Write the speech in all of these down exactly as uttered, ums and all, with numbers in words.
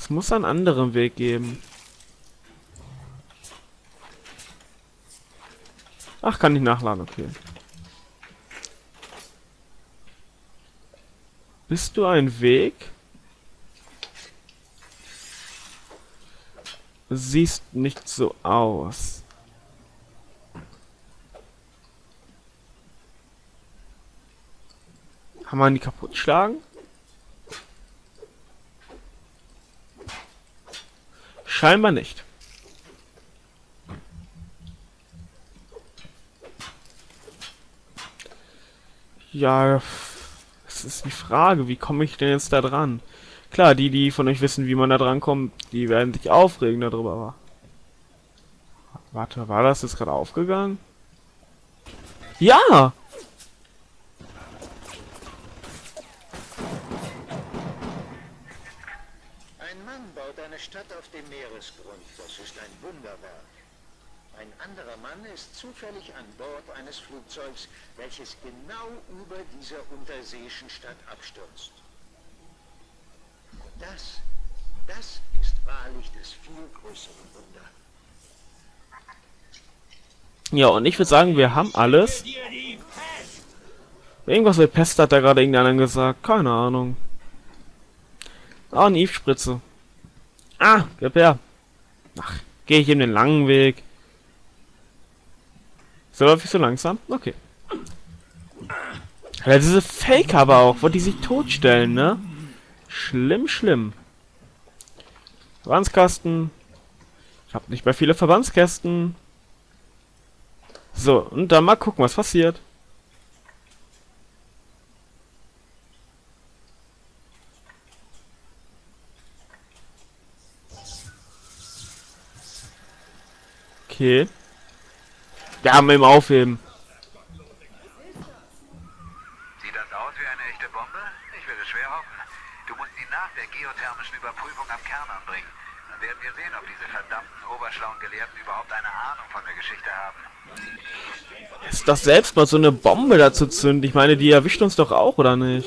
Es muss einen anderen Weg geben. Ach, kann ich nachladen, okay. Bist du ein Weg? Siehst nicht so aus. Kann man die kaputt schlagen? Scheinbar nicht. Ja, das ist die Frage, wie komme ich denn jetzt da dran? Klar, die, die von euch wissen, wie man da dran kommt, die werden sich aufregen darüber, aber... Warte, war das jetzt gerade aufgegangen? Ja! Ein Mann baut eine Stadt auf dem Meeresgrund. Das ist ein Wunderwerk. Ein anderer Mann ist zufällig an Bord eines Flugzeugs, welches genau über dieser unterseeischen Stadt abstürzt. Das, das ist wahrlich das viel größere Wunder. Ja, und ich würde sagen, wir haben alles. Irgendwas mit Pest hat da gerade irgendeiner gesagt. Keine Ahnung. Ah, eine Eve-Spritze. Ah, gib her. Ach, gehe ich eben den langen Weg. So läuft ich so langsam? Okay. Ja, diese Fake aber auch, wo die sich totstellen, ne? Schlimm, schlimm. Verbandskasten. Ich habe nicht mehr viele Verbandskästen. So, und dann mal gucken, was passiert. Okay. Ja, mit dem Aufheben. Sieht das aus wie eine echte Bombe? Ich würde schwer hoffen. Du musst sie nach der geothermischen Überprüfung am Kern anbringen. Dann werden wir sehen, ob diese verdammten oberschlauen Gelehrten überhaupt eine Ahnung von der Geschichte haben. Ist doch selbst mal so eine Bombe dazu zünden. Ich meine, die erwischt uns doch auch, oder nicht?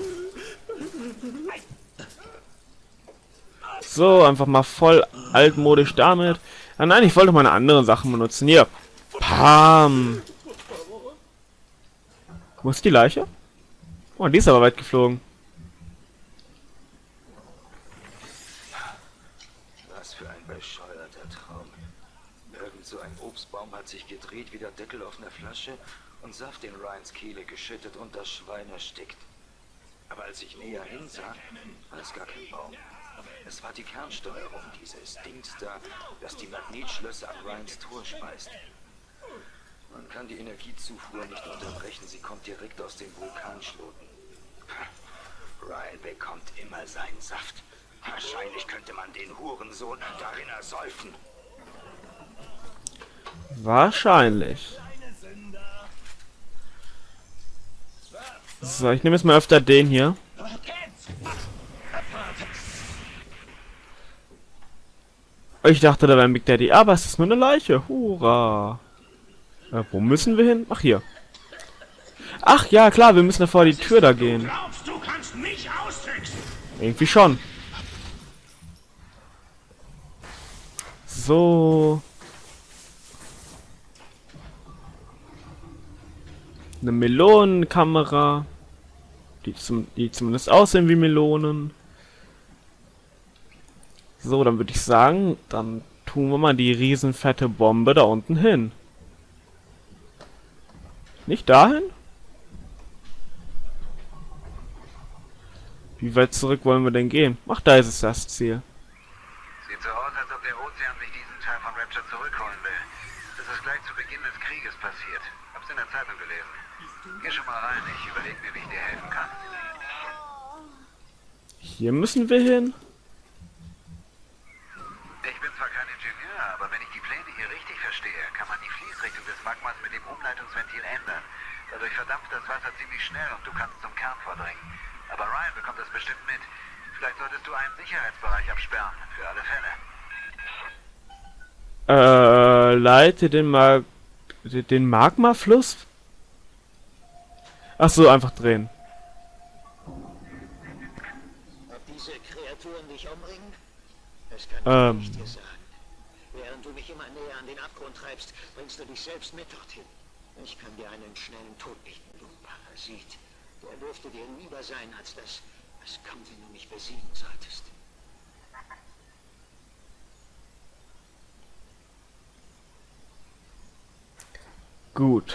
So, einfach mal voll altmodisch damit. Ah nein, ich wollte meine anderen Sachen benutzen. Hier. Pam. Wo ist die Leiche? Oh, die ist aber weit geflogen. Was für ein bescheuerter Traum. Irgend so ein Obstbaum hat sich gedreht wie der Deckel auf einer Flasche und Saft in Ryans Kehle geschüttet und das Schwein erstickt. Aber als ich näher hinsah, war es gar kein Baum. Es war die Kernsteuerung, dieses Dings da, das die Magnetschlösser an Ryans Tor speist. Man kann die Energiezufuhr nicht unterbrechen, sie kommt direkt aus den Vulkanschloten. Ryan bekommt immer seinen Saft. Wahrscheinlich könnte man den Hurensohn darin ersäufen. Wahrscheinlich. So, ich nehme jetzt mal öfter den hier. Ich dachte, da wäre ein Big Daddy, aber es ist nur eine Leiche. Hurra. Äh, wo müssen wir hin? Ach, hier. Ach, ja, klar, wir müssen davor die Tür da gehen. Irgendwie schon. So. Eine Melonenkamera. Die, zum, die zumindest aussehen wie Melonen. So, dann würde ich sagen, dann tun wir mal die riesenfette Bombe da unten hin. Nicht dahin? Wie weit zurück wollen wir denn gehen? Ach, da ist es das Ziel. Sieht so aus, als ob der Ozean sich diesen Teil von Rapture zurückholen will. Das ist gleich zu Beginn des Krieges passiert. Hab's in der Zeitung gelesen. Geh schon mal rein, ich überlege mir, wie ich dir helfen kann. Hier müssen wir hin. Ich bin zwar kein Ingenieur, aber wenn ich die Pläne hier richtig verstehe, kann man die Fließrichtung des Magmas mit dem Umleitungsventil ändern. Dadurch verdampft das Wasser ziemlich schnell und du kannst zum Kern vordringen. Aber Ryan bekommt das bestimmt mit. Vielleicht solltest du einen Sicherheitsbereich absperren, für alle Fälle. Äh, leite den Mag... den Magmafluss? Ach so, einfach drehen. Ob diese Kreaturen dich umbringen? Das kann Ähm. ich dir sagen. Während du mich immer näher an den Abgrund treibst, bringst du dich selbst mit dorthin. Ich kann dir einen schnellen Tod bieten, du Parasit. Der dürfte dir lieber sein, als das, was kommt, wenn du mich besiegen solltest. Gut.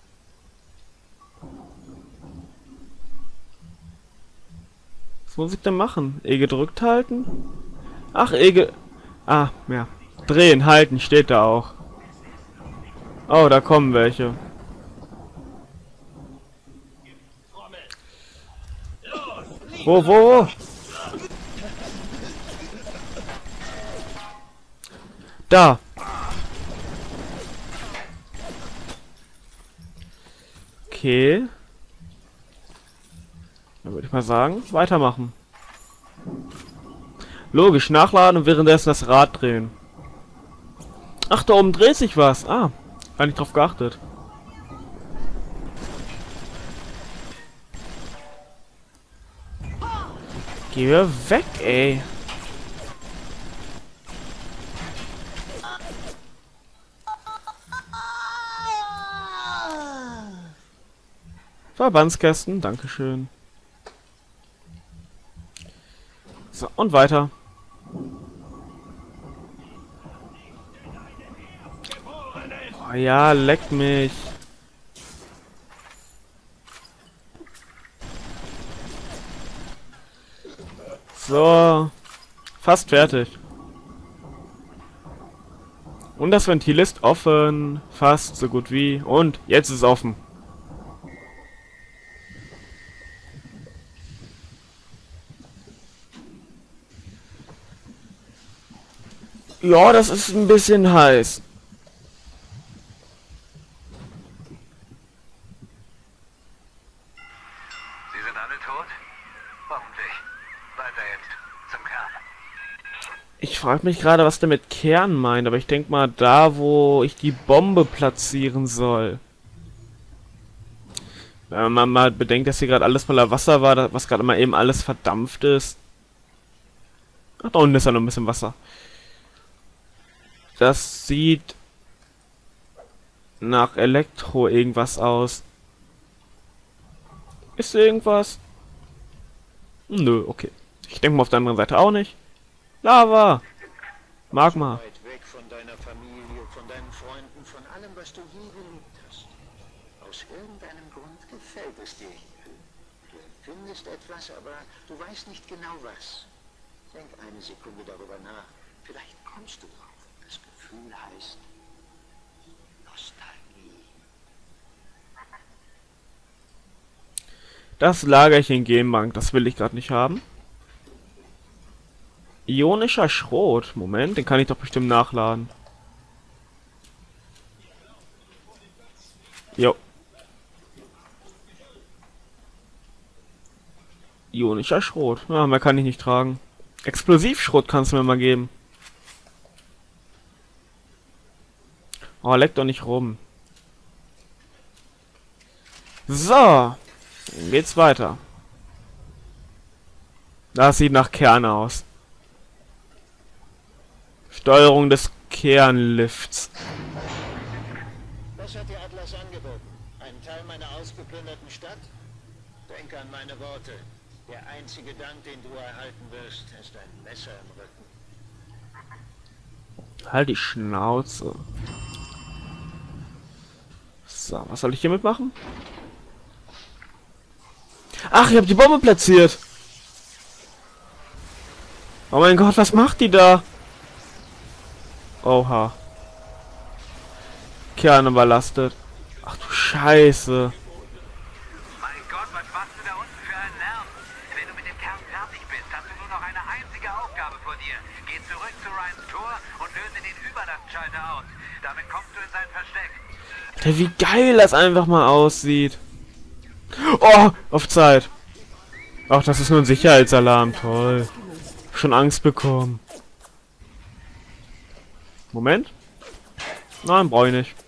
Was muss ich denn machen? E gedrückt halten? Ach, E ge... Ah, ja. Drehen, halten, steht da auch. Oh, da kommen welche. Wo, wo, wo? Da. Okay. Dann würde ich mal sagen, weitermachen. Logisch, nachladen und währenddessen das Rad drehen. Ach, da oben dreht sich was. Ah, gar nicht drauf geachtet. Geh mir weg, ey. Verbandskästen, dankeschön. So, und weiter. Oh ja, leckt mich. So. Fast fertig. Und das Ventil ist offen. Fast so gut wie. Und jetzt ist es offen. Ja, das ist ein bisschen heiß. Sie sind alle tot? Hoffentlich. Weiter jetzt. Zum Kern. Ich frage mich gerade, was der mit Kern meint, aber ich denke mal da, wo ich die Bombe platzieren soll. Wenn man mal bedenkt, dass hier gerade alles voller Wasser war, was gerade mal eben alles verdampft ist. Ach, da unten ist ja noch ein bisschen Wasser. Das sieht nach Elektro irgendwas aus. Ist irgendwas? Nö, okay. Ich denke mal auf der anderen Seite auch nicht. Lava! Magma. Weit weg von deiner Familie, von deinen Freunden, von allem, was du je geliebt hast. Aus irgendeinem Grund gefällt es dir hier. Du empfindest etwas, aber du weißt nicht genau was. Denk eine Sekunde darüber nach. Vielleicht kommst du drauf. Das Gefühl heißt Nostalgie. Das Lagerchen Genbank, das will ich gerade nicht haben. Ionischer Schrot. Moment, den kann ich doch bestimmt nachladen. Jo. Ionischer Schrot. Ja, mehr kann ich nicht tragen. Explosivschrot kannst du mir mal geben. Oh, leck doch nicht rum. So. Dann geht's weiter. Das sieht nach Kern aus. Steuerung des Kernlifts. Was hat dir Atlas angeboten? Ein Teil meiner ausgeplünderten Stadt? Denke an meine Worte. Der einzige Dank, den du erhalten wirst, ist ein Messer im Rücken. Halt die Schnauze. So, was soll ich hiermit machen? Ach, ich habe die Bombe platziert. Oh mein Gott, was macht die da? Oha. Kerne überlastet. Ach du Scheiße. Mein Gott, was machst du da unten für einen Lärm? Wenn du mit dem Kern fertig bist, hast du nur noch eine einzige Aufgabe vor dir. Geh zurück zu Ryans Tor und löse den Überlastschalter aus. Damit kommst du in sein Versteck. Alter, wie geil das einfach mal aussieht. Oh, auf Zeit. Ach, das ist nur ein Sicherheitsalarm. Toll. Schon Angst bekommen. Moment. Nein, brauche ich nicht.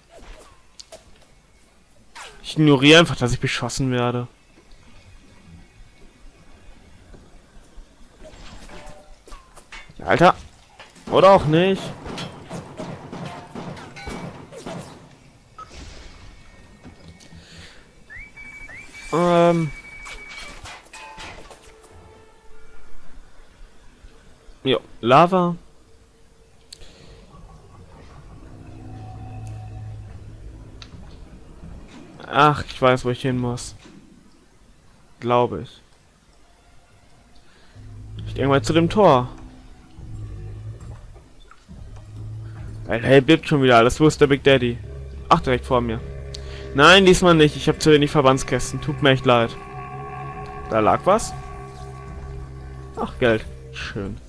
Ich ignoriere einfach, dass ich beschossen werde. Ja, Alter. Oder auch nicht. Ähm. Jo, Lava. Ach, ich weiß, wo ich hin muss. Glaube ich. Ich irgendwann zu dem Tor. Weil, hey, bleibt schon wieder alles. Wo ist der Big Daddy? Ach, direkt vor mir. Nein, diesmal nicht. Ich habe zu wenig Verbandskästen. Tut mir echt leid. Da lag was. Ach, Geld. Schön.